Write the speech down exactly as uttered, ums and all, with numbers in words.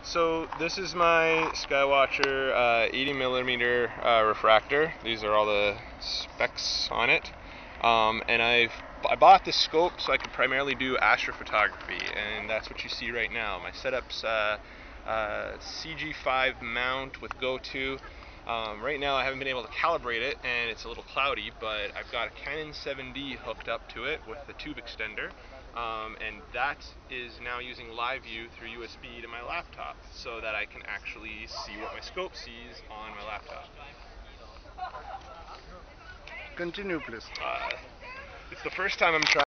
So this is my Skywatcher uh, eighty millimeter uh, refractor. These are all the specs on it. Um, and I've I bought this scope so I can primarily do astrophotography, and that's what you see right now. My setup's uh, uh, C G five mount with Go two. Um, right now I haven't been able to calibrate it and it's a little cloudy, but I've got a Canon seven D hooked up to it with the tube extender, um, and that is now using live view through U S B to my laptop so that I can actually see what my scope sees on my laptop. Continue, please. Uh, it's the first time I'm trying